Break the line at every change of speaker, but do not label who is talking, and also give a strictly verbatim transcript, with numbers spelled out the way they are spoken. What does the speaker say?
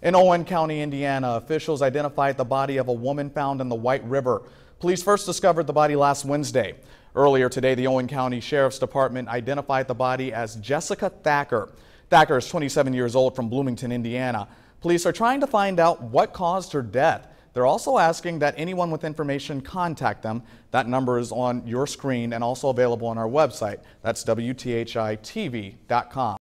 In Owen County, Indiana, officials identified the body of a woman found in the White River. Police first discovered the body last Wednesday. Earlier today, the Owen County Sheriff's Department identified the body as Jessica Thacker. Thacker is twenty-seven years old from Bloomington, Indiana. Police are trying to find out what caused her death. They're also asking that anyone with information contact them. That number is on your screen and also available on our website. That's W T H I T V dot com.